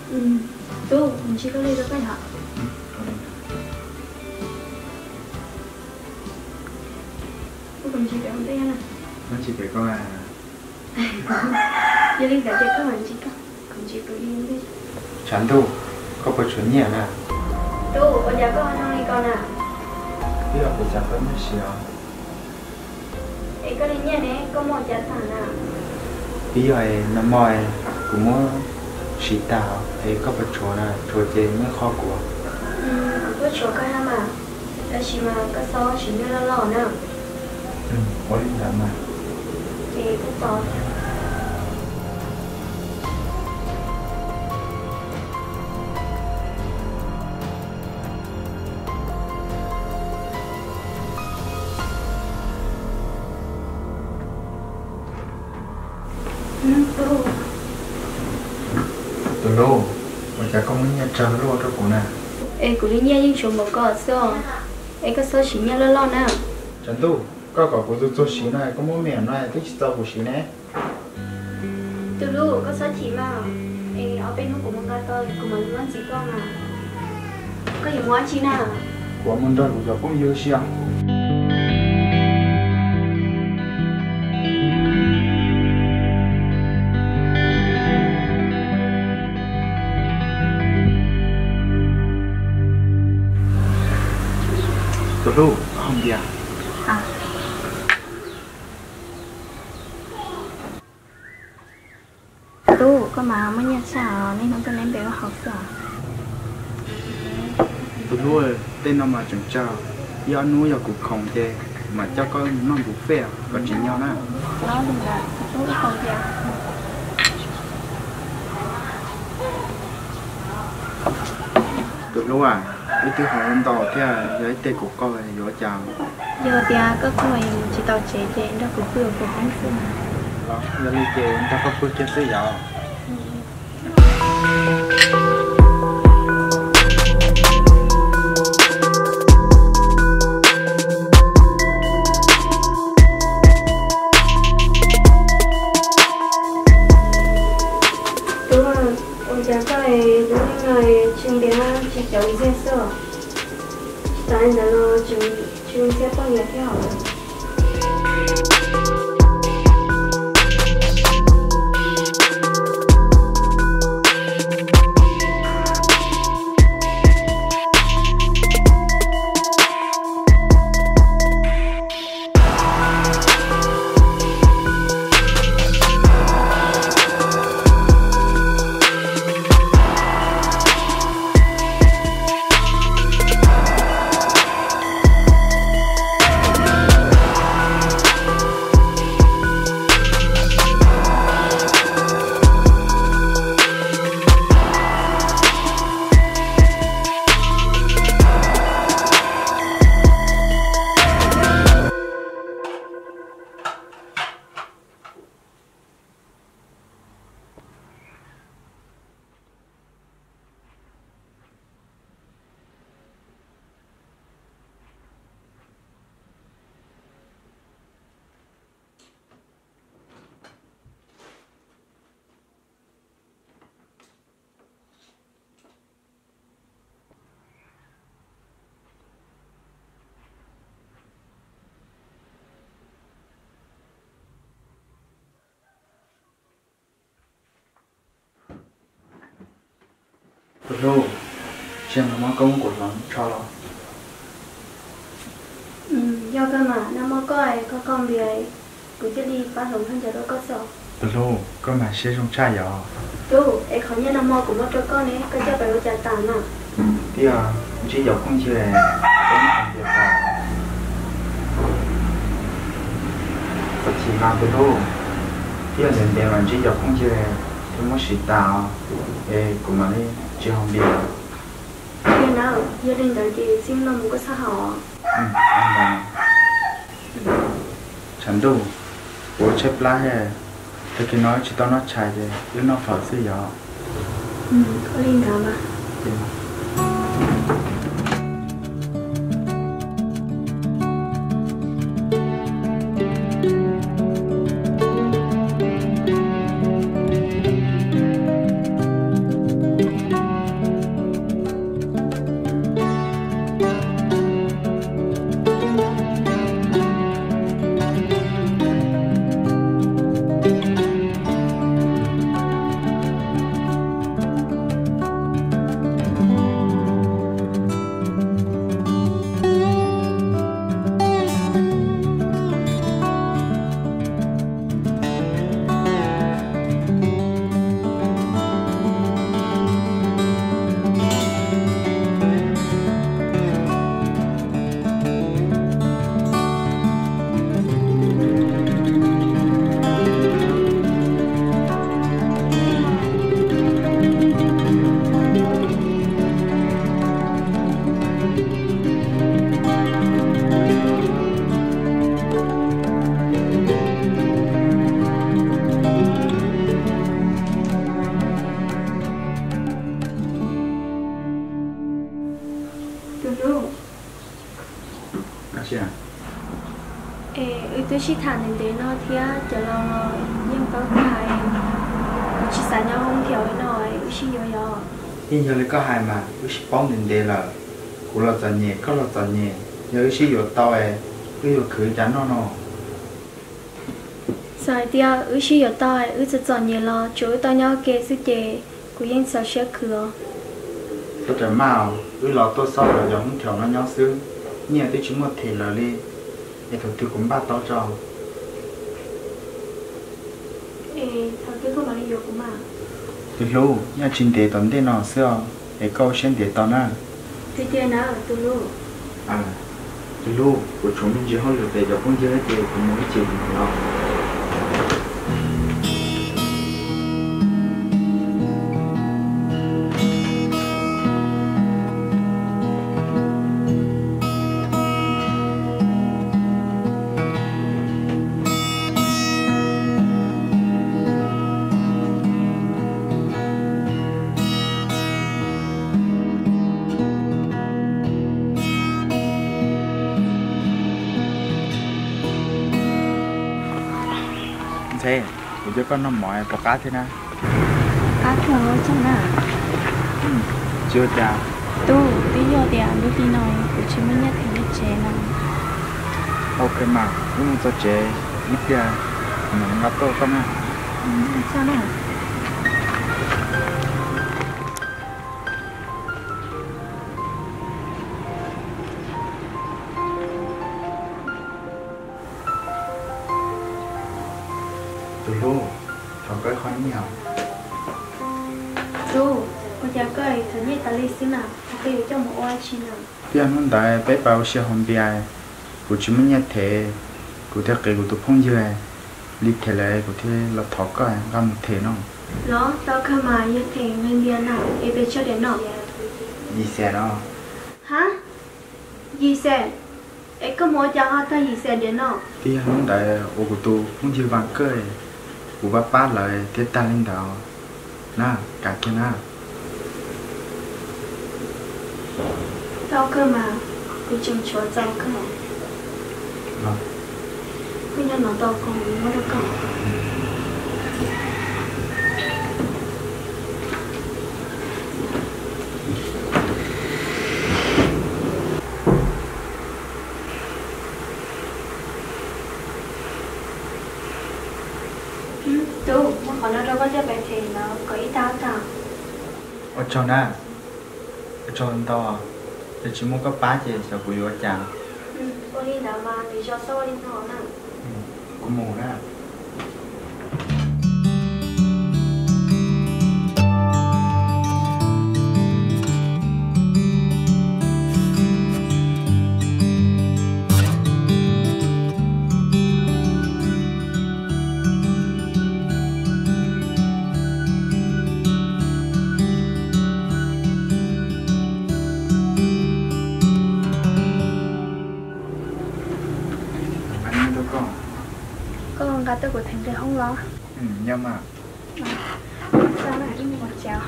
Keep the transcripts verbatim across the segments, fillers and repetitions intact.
Ừ. Tú, mình chỉ có đi được cái hả? Ừ. Tú mình chỉ phải không đây nè. Nó chỉ phải có à. Giờ đi cả cái mình chỉ có, cũng chỉ có đi đi. Chẳng tu, có phải chuẩn nhẹ nè. Tú, ở nhà có anh không đi con à? Bây giờ phải chặt vẫn mới xíu. Ê, có đi nhẹ nè, có một chặt thẳng à? Bây giờ nó mỏi cũng muốn xịt tao, thì có phải chỗ nào, chỗ chế mới khó của. Ừ, có chỗ cái hả mà? Đã chỉ mà có số chỉ như là lò nè. Ừ, có đi làm mà. Thì cũng có. Ừ, Tú. Từ lâu, mà chả có muốn nhặt trăng luôn cho cô nè. Ê, cũng đi nhẹ nhưng chỗ một có số. Ê, có số chỉ như là lò nè. Chẳng tu, có có của tôi tôi xí này, có muốn mềm này, thích tao của xí này. Từ lúc có số chỉ mà. Ê, ở bên nó cũng muốn ra tôi, cũng muốn luôn chỉ con à. Có gì muốn chi nào? Của mình đó của cũng yêu xiang. Từ lúc không đi à? À. Tu, có mà mới nhận sao nên nó tên em bé học sao? Từ lúc tên nó mà chẳng chào, do nuôi giờ cũng không thế, mà cho có nó cũng phê, còn chỉ nhau nè. Nó đừng là tu không kìa. Từ lúc à, cái thứ hỏi anh tỏ thế à, giấy tê của con này gió chào. Giờ thì có người chỉ tàu chế chế đó cũng vừa của không xưa mà. Đó, giờ đi chơi anh ta có phước chết tới giờ. Đúng rồi, ôi chả phải đúng như người chuyên biến chỉ cháu ý dễ sợ. Tại nên là chúng chúng sẽ bao nhiêu theo rồi. Từ lúc, xem nó công của nó cho nó. Ừ, do cơ mà nó mới coi có con bì ấy cứ chết đi bắt lồng thân cho nó có sợ. Từ lúc, có mà xe trong chai giờ. Chú, ấy khó nhất nó mò cũng mất cho con ấy, có cho phải có trả tàn mà. Ừ, bây giờ, chỉ dọc không chịu này, có một thằng việc vào. Và chỉ làm từ lúc, bây giờ đến đây mà chỉ dọc không chịu này, tôi muốn xịt tao, ê, cũng mà đi, chỉ không biết. Thế nào, gia đình đó thì xin nó một cái xã họ. Ừ, anh bà. Chẳng đủ, bố chép lá hè, tôi cứ nói chỉ tao nó chạy thì, chứ nó phở xí gió. Ừ, có linh cảm à? Ừ. chứ à ê ư tôi chỉ thả đến đấy nó thì á chờ lâu rồi nhưng có hai chỉ xả nhau không thiểu nói ư chỉ yo yo nhưng giờ lấy có hai mà ư chỉ bóng đến đấy là cũng là dần nhẹ có là dần nhẹ giờ ư chỉ yo tao ấy ư yo khử chán nó nó sai tia ư chỉ yo tao ấy ư chỉ dần nhẹ lo chú tao nhau kê sư kê cũng yên sao sẽ khử tôi trở màu ư lọ tôi sau là giống thiểu nó nhau xứ nhiều tôi chỉ một thể là đi để thằng tôi cũng bắt tao cho ê thằng kia có mà đi vô cũng mà từ lâu nhà trình để tận đây nó xưa để câu xem để tao na thì tiền nào từ lâu à từ lâu của chúng mình chỉ hơn được để cho con chơi thì cũng muốn chịu nó thế của cho con nó mỏi có cá thế nào cá thường ở trong nào ừ. chưa chả tu tí vô thì ăn đi nói của chị mình nhất thì biết chế nào ok mà nhưng mà cho chế ít ra mình ngắt to con à ừ, sao nào từ lâu thằng cái khó nhiều tu con cháu cười thằng nhị ta lấy xin nào thì cho một oai chi nào bây giờ nó đại bé bao xe hôm bia của chúng mình nhặt thế của thế cái của tụi phong dưa lịch thế này của thế là thọ cái làm một thế nó nó tao khai mà như thế nên bia nào em về cho đến nào gì xe đó hả gì xe em có muốn cho họ ta gì xe đến nào bây giờ nó đại ô của tụi phong dưa vàng cười của bác bác lại thế ta lên đạo na cả kia na tao cơ mà cứ chừng chúa tao cơ vâng cứ nhân nó tao còn muốn được không tu mà còn nó đâu có cho bé thì nó có ít tao tao ở cho na ở cho anh tao à thì chỉ muốn có bá gì sao của vô chàng ừ con đi nào mà để cho soi đi nó nè của mù đó con gà tôi của thành thì không lo ừ nhưng mà sao lại im một chéo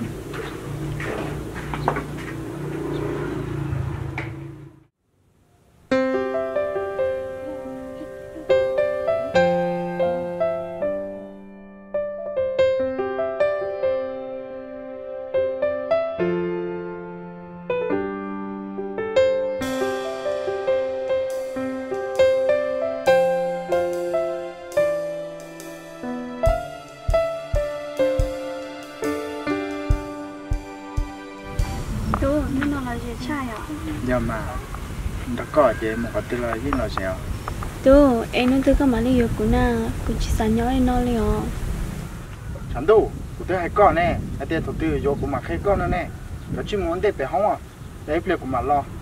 nhưng mà đã có chị một cái tên là gì nó sao tu em nói tôi có mà đi của na của chị sản nhỏ em nói liền chẳng đủ của tôi hay con nè hay tiền thủ tư vô của mà hay con nữa nè nó chỉ muốn để bé hóng à để bé của mà lo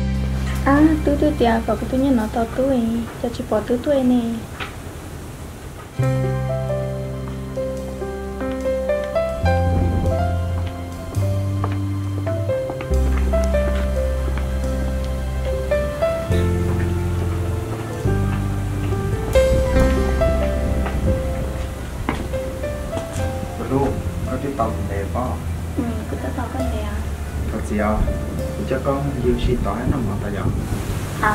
tôi tôi tiệt có cái tôi nhớ nó to tôi cho chị bỏ tôi tôi nè ลูกcó cái tàu đẹp đó. Ừ, cứ tới tao cái đẹp. Thật gì không? Thì chắc con yêu si tỏi nó mà ta dọn. À.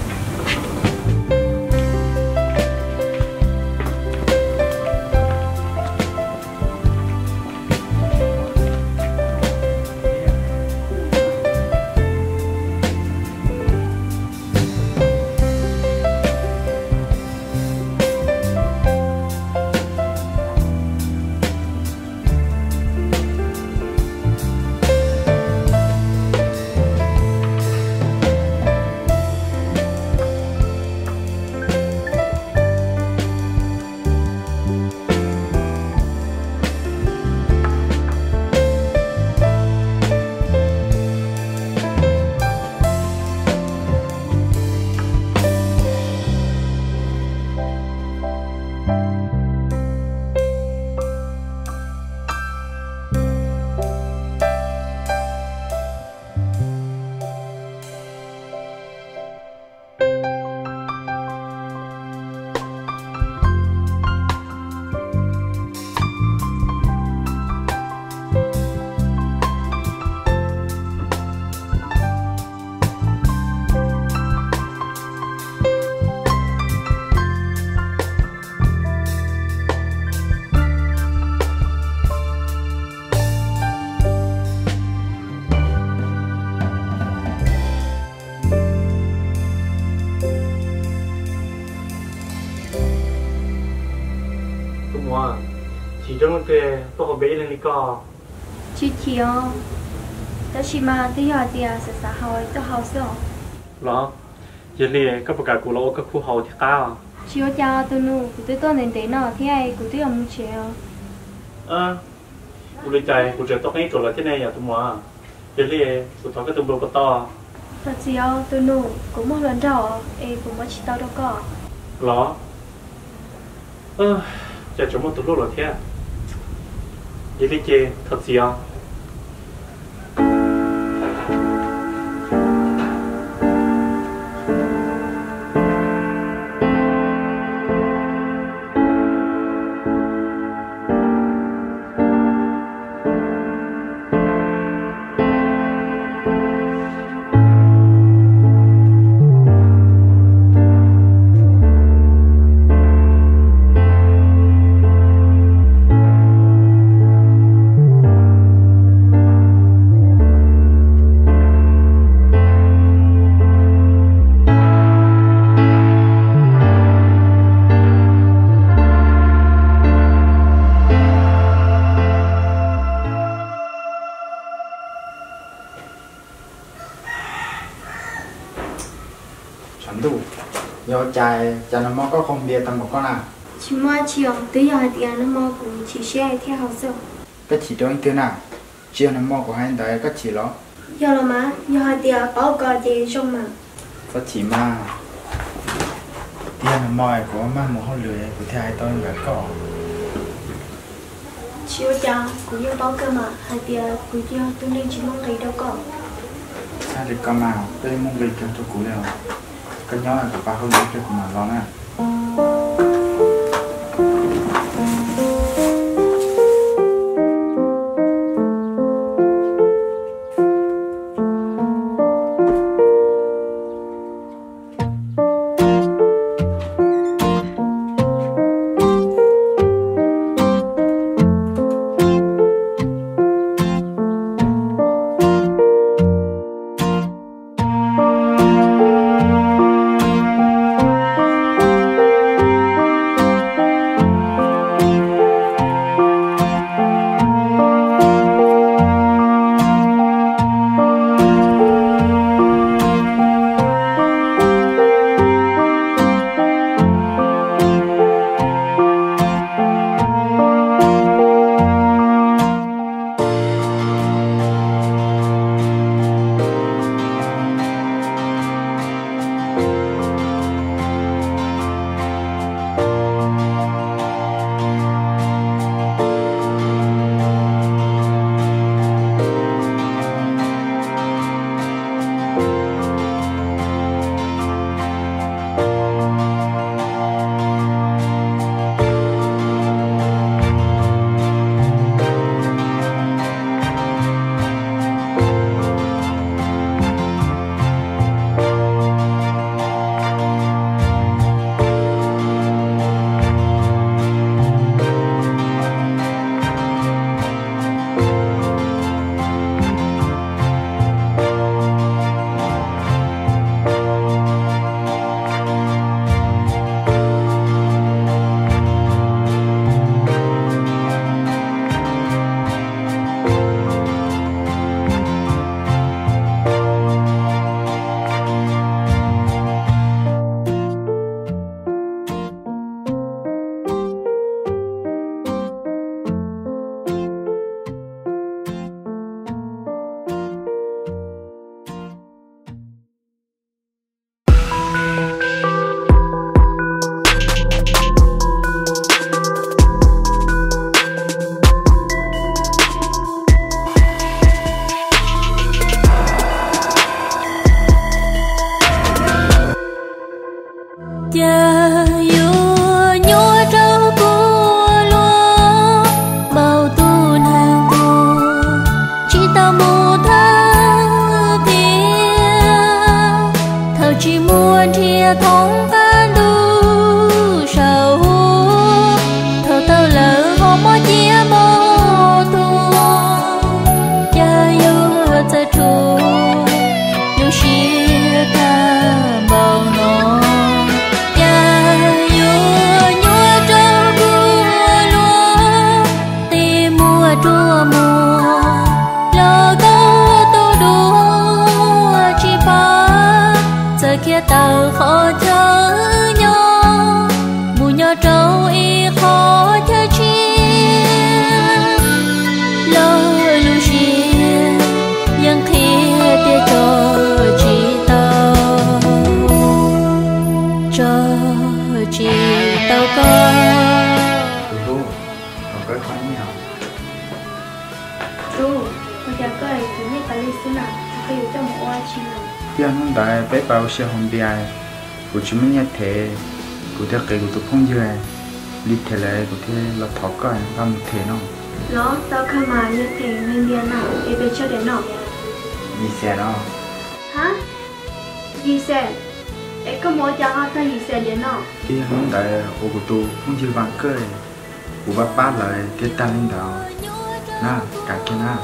chỉ trong cái tôi học bé lên đi co chị chiều đó chỉ mà tôi hỏi thì sẽ xã hội tôi học sao đó giờ liền các bậc cụ lâu các khu hậu thì cao chiều cha tôi nu tôi tôi nên đến nó thì ai cũng tôi không chiều ơ cụ lấy chạy cụ chơi tóc ấy chỗ là thế này à tụi mà giờ liền cụ tao cái tụi bồ to đó chiều tôi nu cũng một lần đầu em cũng mới chỉ tao đâu có đó ơ giờ chúng một tụi lúc là thế giờ đi chơi thật gì không chuẩn đủ nhiều chài chài nó mò có không bia tầm một con nào chỉ mà chiều tới giờ thì nó mò cũng chỉ xe theo học sao cái chỉ trong cái nào chiều nó mò của hai đấy cái chỉ đó giờ là má giờ thì bảo có gì trong mà cái chỉ mà tiền nó mò của mà một hôm lười của thầy tôi là có chiều cha cũng như bảo cơ mà hai thì cũng chưa tôi nên chỉ mong thấy đâu có sao được con nào tôi mong về cho tôi cũ nào cái nhóm là của ba không biết được mà lo nè kia tàu khó chớ nhau mù nhỏ trâu y khó chớ chia lo lu chia yang kia tia cho chỉ tàu cho chỉ tàu con chú có cái khoái nhau chú bây giờ cái thứ nhất là lịch sử nào cái cho một oai chi nào giờ hôm nay bé bảo sẽ hôm bia của chúng mình nhặt thế của thế cái của tôi không dư lịch thế này của thế là thọ coi làm một thế nó nó tao khai mà như thế nên điên nào để về cho đến nào gì xe nó hả gì xe ấy có mỗi chẳng ai thấy gì xe đến nào giờ hôm nay của tôi không dư vàng cười của bác bác lại cái ta lên đầu na cả cái na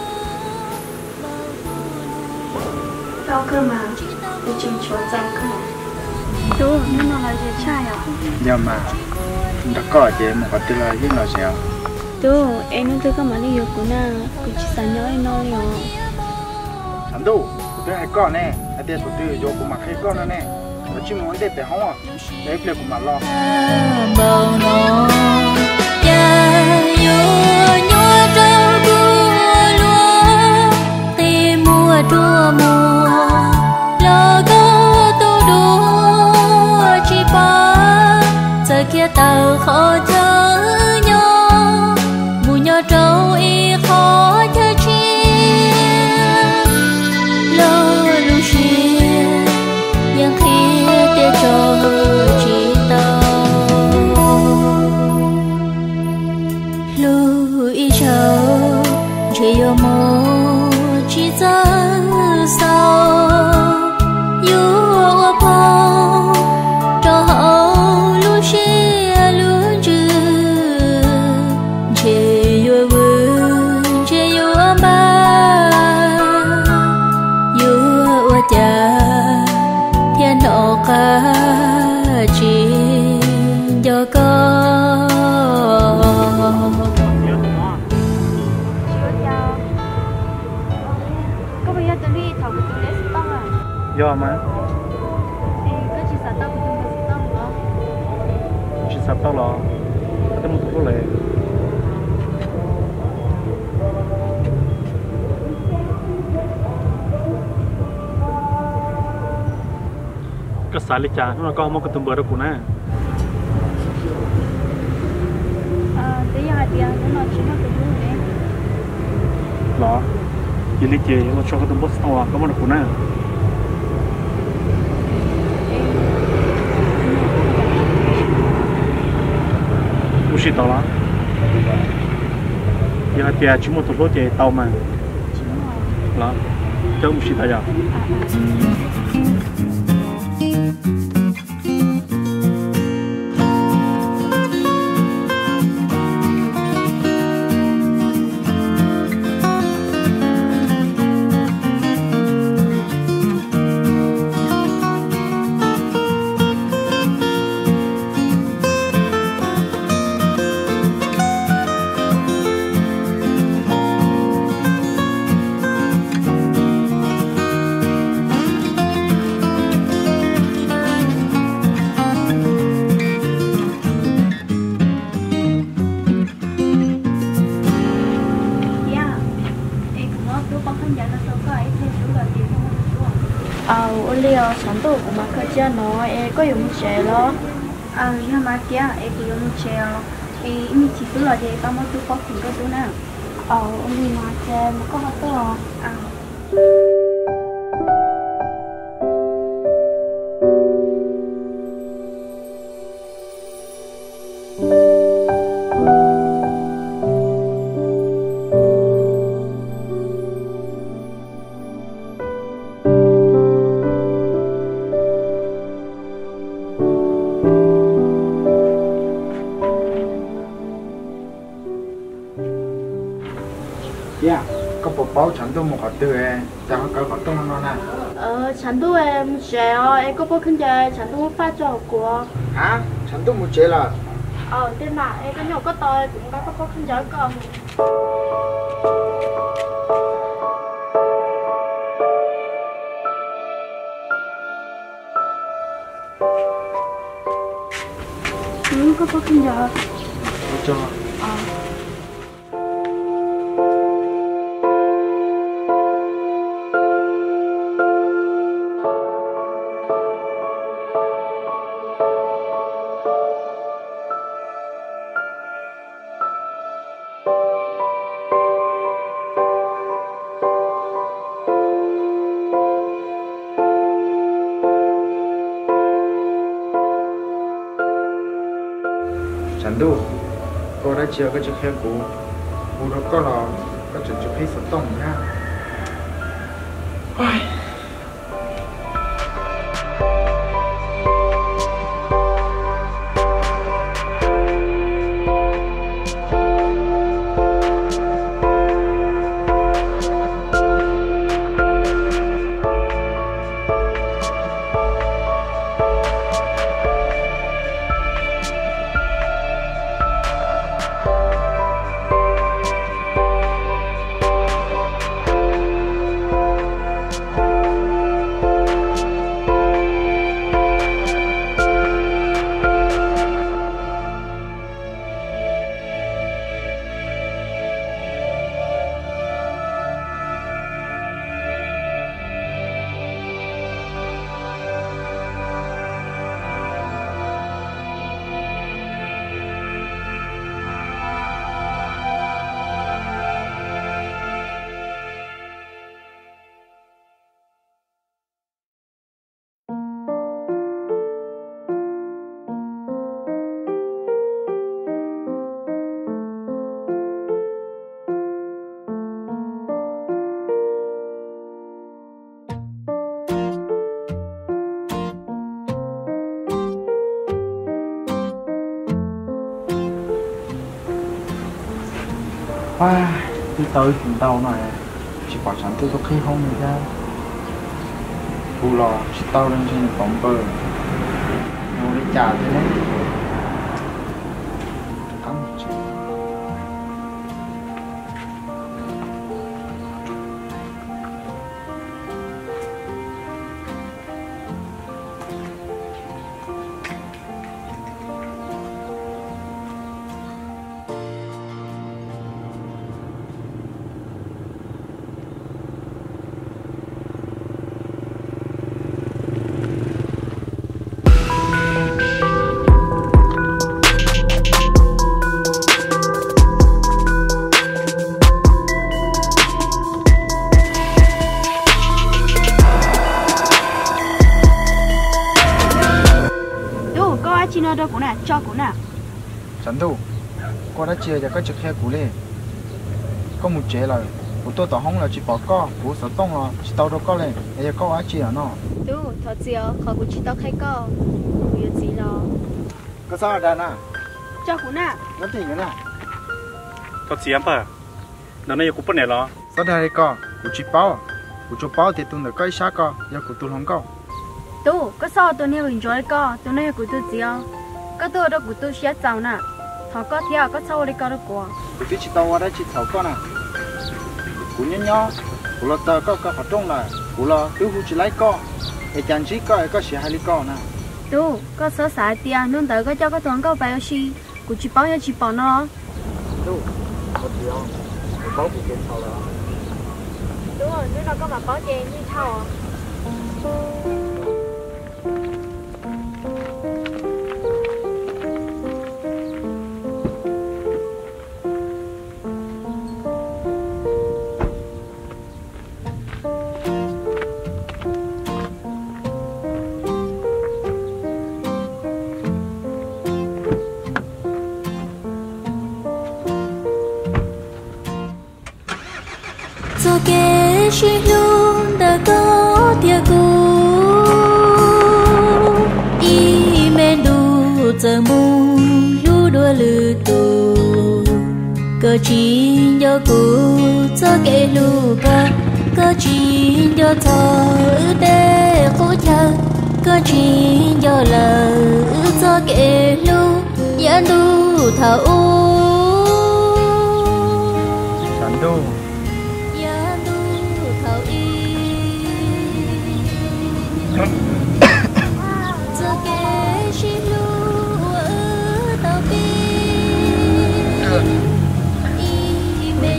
tao cơ mà tôi chừng chúa rằng cơ chú nó nào là gì trai à giờ mà đã có chị một cái tên là gì nó sao chú em nó tôi có mà đi yêu của na cũng chỉ sáng nhớ em nói rồi anh đâu tôi hay con nè anh tiền của tôi vô của mặt hay con nữa nè nó chỉ muốn đẹp để không à để việc của mặt lo bầu nó cha yêu nhua trâu đua lúa tìm mùa trua mùa lo có tu đua chỉ ba giờ kia tàu khó chớ nhau mù nhỏ trâu y khó chớ chia lo lu chia yang kia tia cho chỉ tàu lu y châu chỉ yêu mô chỉ ra sao yêu phong cho hậu lu chia lu chữ chỉ yêu vương chỉ yêu ba yêu cha thiên độ cả chỉ cho con có bây giờ tôi đi thầu của tôi lấy tông à do mà cái chỉ sản tông của tôi lấy tông đó chỉ sắp tao lo cái một số lệ cái sải lịch cha nó có một cái tấm bờ đó cũng nè à thế giờ thì nó nói chuyện nó từ lúc đấy lo giờ lịch chơi nó cho cái tấm bờ to có một cái cũng nè không chỉ tao lá giờ thì chỉ một số chơi tao mà lo chứ không chỉ tao giờ ờ Olio sản tổ của mà khơi chơi nó em có dùng chè lo ờ nhưng mà kia em có dùng chè em mình chỉ cứ là gì tao mới cứ có tiền cái thứ nào ờ Olio mà chè mà có hot to à dạ có bộ báo chẳng tôi một hộp từ em chẳng có hộp tôi nó nè ờ sản tổ em chè em có bao khinh chè sản tổ phát cho của hả chẳng tôi một chế là ờ thế mà em có nhau có tôi cũng có có bao khinh chè con có có kinh giờ cho ờ chẳng đủ cô đã chia cái chiếc khe cũ cũ đó có là có chiếc chiếc khe sốt tông nha. Wow, đi tới chúng tao này chỉ bảo sẵn tôi có khi không người ra bù lò chỉ tao lên trên bóng bờ ngồi đi trả thế đấy cắm một chút. Chị nói đâu cũng nè, cho cũng nè. Chẳng đủ, cô đã chia cho các chiếc khe cũ lên. Có một chế là, của tôi tỏ hông là chỉ bỏ co, của sở tông là chỉ tao đâu có lên, bây giờ có ai chia nó. Đủ, thật chiều, khỏi của chị tao khai co, của yêu gì lo. Có sao ở đây nè? Cho cũng nè. Nó thì nữa nè. Thật gì em bà? Nó này cũng bất này lo. Sao đây co, của chị bao, của chú bao thì tôi được cái xác co, giờ của tôi không có. Đủ, có sao tôi nêu hình rồi co, tôi nêu của tôi gì không? Có tôi đâu của tôi sẽ giàu nè. Thọ có theo có sao đi co được của. Của tôi chỉ tao ở đây chỉ thảo co nè. Của nhớ nhớ, của là tao có có phải trong là, của là tôi hú chỉ lấy co, để chẳng chỉ co có sẽ hai lý co nè. Đủ, có sợ xài tiền, nên tới có cho có tuần có bài gì, của chị bảo cho chị bảo nó. Đủ, có gì không? Của bảo của kiện thảo là. Đúng rồi, nếu là có mà bảo chèn như thảo. cho kế chỉ luôn đã có tia cũ y men đủ giờ mu lu đua lư tù cơ chỉ do cũ cho kế lu ca cơ chỉ do thọ để khổ chờ cơ chỉ do lờ cho kế lu ya lu thảo Chẳng đâu.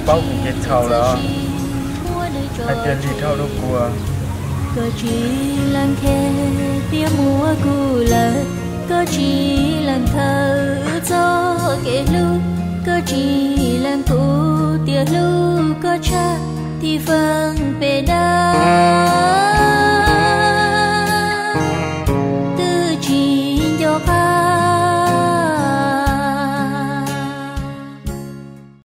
bao cũng chết thầu đó hai tiền đi thâu đâu của có chỉ làm khe tia múa cù lờ có chỉ làm thơ gió kể lu có chỉ làm cụ tia lu có cha thì vâng về đâu